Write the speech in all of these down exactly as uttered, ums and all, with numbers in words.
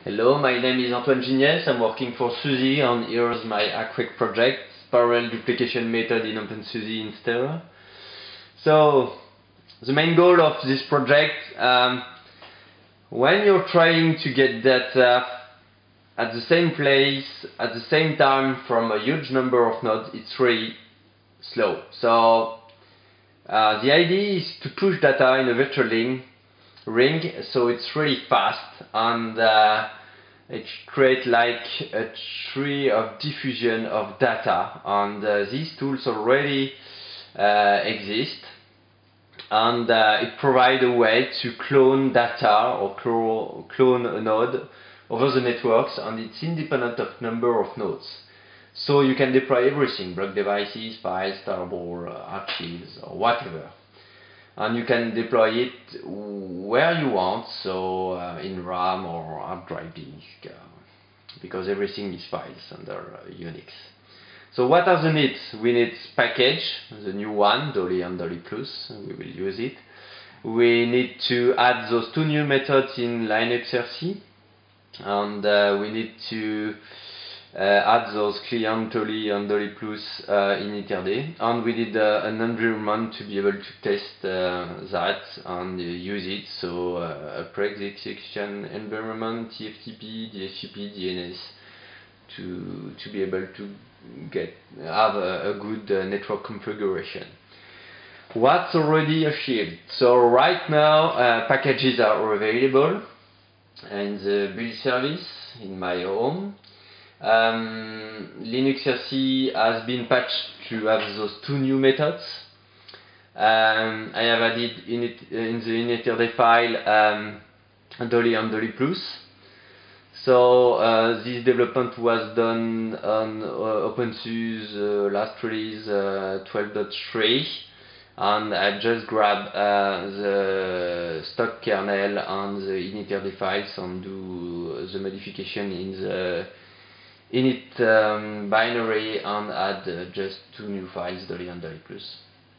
Hello, my name is Antoine Gignes. I'm working for SUSE, and here's my ACREC project, parallel duplication method in OpenSUSE in Stellar. So, the main goal of this project, um, when you're trying to get data at the same place, at the same time from a huge number of nodes, it's really slow. So, uh, the idea is to push data in a virtual ring, ring so it's really fast, and uh, it creates like a tree of diffusion of data, and uh, these tools already uh, exist, and uh, it provides a way to clone data or clo clone a node over the networks, and it's independent of number of nodes. So you can deploy everything, block devices, files, tarball, uh, archives, or whatever. And you can deploy it where you want, so uh, in RAM or hard drive disk, uh, because everything is files under uh, Unix. So what are the needs? We need package, the new one, Dolly and Dolly Plus, we will use it. We need to add those two new methods in LinuxRC, and uh, we need to Uh, add those client Dolly and Dolly Plus uh, in iter-d, and we need uh, an environment to be able to test uh, that and uh, use it. So uh, a pre-execution environment, T F T P, D H C P, D N S, to to be able to get have a, a good uh, network configuration. What's already achieved? So right now uh, packages are available in the build service in my home. Um, LinuxRC has been patched to have those two new methods. Um, I have added in, it, in the iter-d file um, Dolly and Dolly Plus. So uh, this development was done on uh, OpenSUSE uh, last release uh, twelve point three, and I just grabbed uh, the stock kernel and the iter-d files and do the modification in the init um, binary and add uh, just two new files, Dolly and Dolly Plus.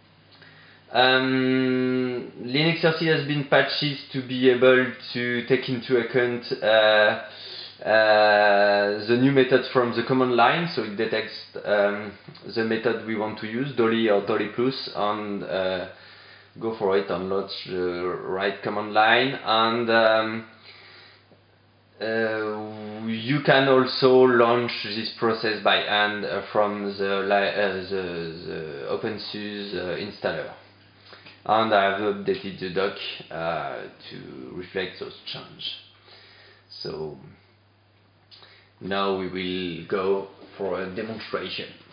Um, LinuxRC has been patched to be able to take into account uh, uh, the new method from the command line, so it detects um, the method we want to use, Dolly or Dolly Plus, and uh, go for it and launch the right command line. And um, Uh, you can also launch this process by hand uh, from the, uh, the, the OpenSUSE uh, installer. And I have updated the doc uh, to reflect those changes. So now we will go for a demonstration.